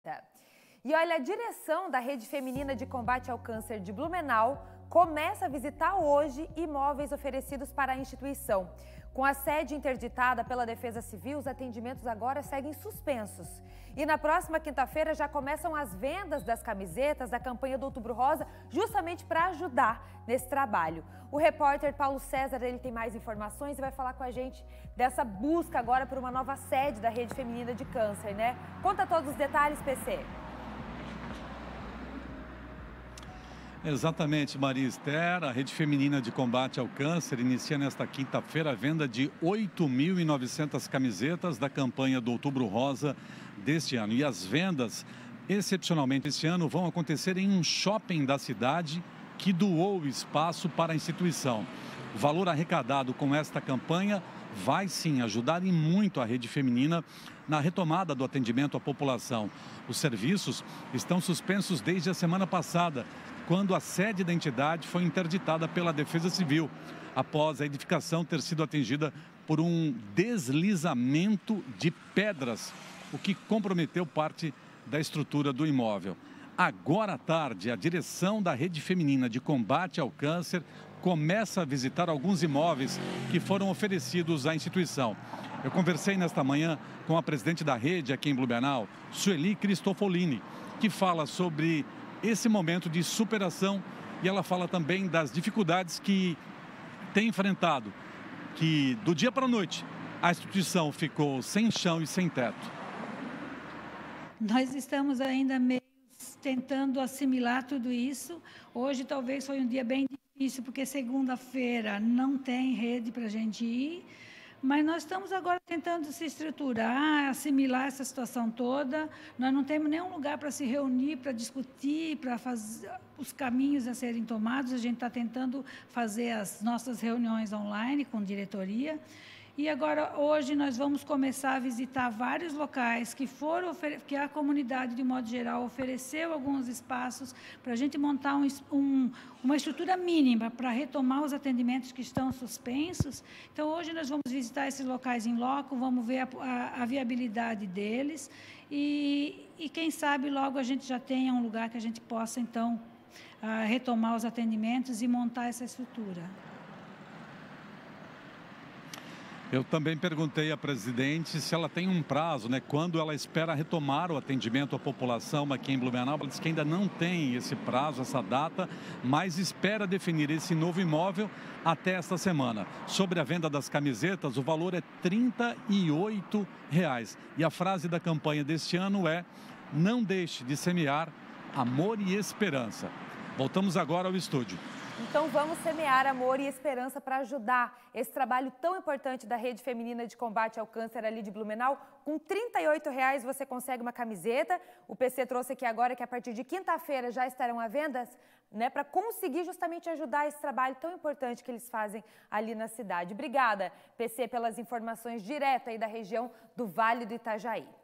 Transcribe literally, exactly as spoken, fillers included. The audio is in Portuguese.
trinta. E olha, a direção da Rede Feminina de Combate ao Câncer de Blumenau começa a visitar hoje imóveis oferecidos para a instituição. Com a sede interditada pela Defesa Civil, os atendimentos agora seguem suspensos. E na próxima quinta-feira já começam as vendas das camisetas da campanha do Outubro Rosa, justamente para ajudar nesse trabalho. O repórter Paulo César, ele tem mais informações e vai falar com a gente dessa busca agora por uma nova sede da Rede Feminina de Câncer, né? Conta todos os detalhes, P C. Exatamente, Maria Esther. A Rede Feminina de Combate ao Câncer inicia nesta quinta-feira a venda de oito mil e novecentas camisetas da campanha do Outubro Rosa deste ano. E as vendas, excepcionalmente este ano, vão acontecer em um shopping da cidade que doou espaço para a instituição. O valor arrecadado com esta campanha vai sim ajudar e muito a Rede Feminina na retomada do atendimento à população. Os serviços estão suspensos desde a semana passada, quando a sede da entidade foi interditada pela Defesa Civil, após a edificação ter sido atingida por um deslizamento de pedras, o que comprometeu parte da estrutura do imóvel. Agora à tarde, a direção da Rede Feminina de Combate ao Câncer começa a visitar alguns imóveis que foram oferecidos à instituição. Eu conversei nesta manhã com a presidente da rede aqui em Blumenau, Sueli Cristofolini, que fala sobre esse momento de superação e ela fala também das dificuldades que tem enfrentado, que do dia para a noite a instituição ficou sem chão e sem teto. Nós estamos ainda meio tentando assimilar tudo isso. Hoje talvez foi um dia bem difícil, porque segunda-feira não tem rede para a gente ir. Mas nós estamos agora tentando se estruturar, assimilar essa situação toda. Nós não temos nenhum lugar para se reunir, para discutir, para fazer os caminhos a serem tomados. A gente está tentando fazer as nossas reuniões online com diretoria. E agora, hoje, nós vamos começar a visitar vários locais que foram, que a comunidade, de modo geral, ofereceu alguns espaços para a gente montar um, um, uma estrutura mínima para retomar os atendimentos que estão suspensos. Então, hoje, nós vamos visitar esses locais em loco, vamos ver a, a, a viabilidade deles e, e, quem sabe, logo a gente já tenha um lugar que a gente possa, então, a, retomar os atendimentos e montar essa estrutura. Eu também perguntei à presidente se ela tem um prazo, né? Quando ela espera retomar o atendimento à população aqui em Blumenau. Ela disse que ainda não tem esse prazo, essa data, mas espera definir esse novo imóvel até esta semana. Sobre a venda das camisetas, o valor é trinta e oito reais. E a frase da campanha deste ano é: não deixe de semear amor e esperança. Voltamos agora ao estúdio. Então vamos semear amor e esperança para ajudar esse trabalho tão importante da Rede Feminina de Combate ao Câncer ali de Blumenau. Com trinta e oito reais você consegue uma camiseta. O P C trouxe aqui agora que a partir de quinta-feira já estarão à venda, né, para conseguir justamente ajudar esse trabalho tão importante que eles fazem ali na cidade. Obrigada, P C, pelas informações direto aí da região do Vale do Itajaí.